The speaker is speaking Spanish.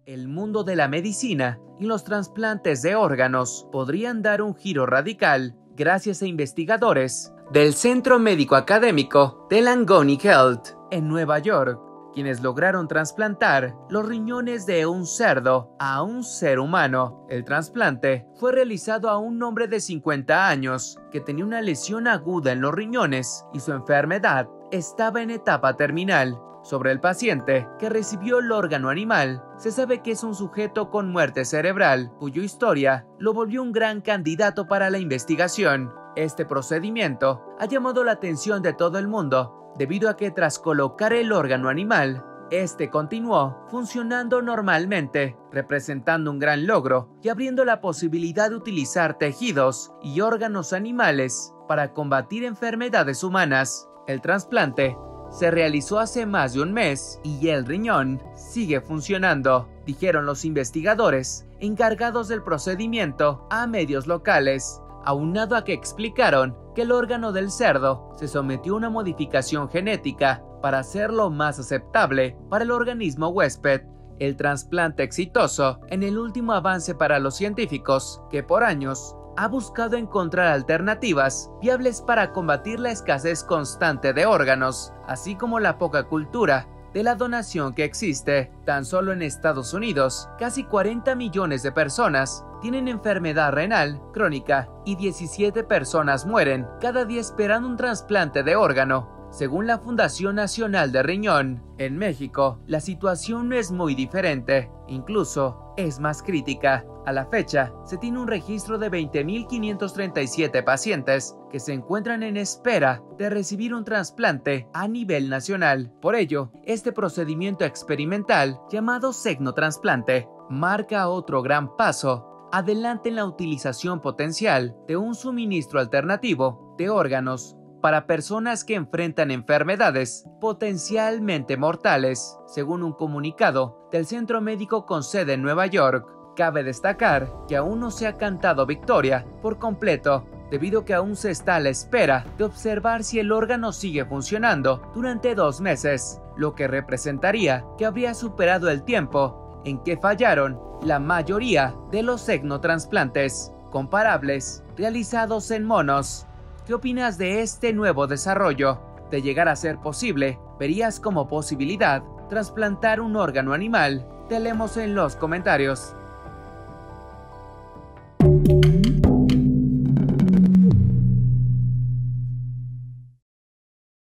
El mundo de la medicina y los trasplantes de órganos podrían dar un giro radical gracias a investigadores del Centro Médico Académico de Langone Health en Nueva York, quienes lograron trasplantar los riñones de un cerdo a un ser humano. El trasplante fue realizado a un hombre de 50 años que tenía una lesión aguda en los riñones y su enfermedad estaba en etapa terminal. Sobre el paciente que recibió el órgano animal, se sabe que es un sujeto con muerte cerebral, cuya historia lo volvió un gran candidato para la investigación. Este procedimiento ha llamado la atención de todo el mundo, debido a que tras colocar el órgano animal, este continuó funcionando normalmente, representando un gran logro y abriendo la posibilidad de utilizar tejidos y órganos animales para combatir enfermedades humanas. El trasplante se realizó hace más de un mes y el riñón sigue funcionando, dijeron los investigadores encargados del procedimiento a medios locales, aunado a que explicaron que el órgano del cerdo se sometió a una modificación genética para hacerlo más aceptable para el organismo huésped. El trasplante exitoso en el último avance para los científicos, que por años ha buscado encontrar alternativas viables para combatir la escasez constante de órganos, así como la poca cultura de la donación que existe. Tan solo en Estados Unidos, casi 40 millones de personas tienen enfermedad renal crónica y 17 personas mueren cada día esperando un trasplante de órgano, según la Fundación Nacional de Riñón. En México, la situación no es muy diferente, incluso es más crítica. A la fecha, se tiene un registro de 20.537 pacientes que se encuentran en espera de recibir un trasplante a nivel nacional. Por ello, este procedimiento experimental, llamado xenotrasplante, marca otro gran paso adelante en la utilización potencial de un suministro alternativo de órganos para personas que enfrentan enfermedades potencialmente mortales, según un comunicado del Centro Médico con sede en Nueva York. Cabe destacar que aún no se ha cantado victoria por completo, debido a que aún se está a la espera de observar si el órgano sigue funcionando durante 2 meses, lo que representaría que habría superado el tiempo en que fallaron la mayoría de los xenotransplantes comparables realizados en monos. ¿Qué opinas de este nuevo desarrollo? De llegar a ser posible, ¿verías como posibilidad trasplantar un órgano animal? Te leemos en los comentarios.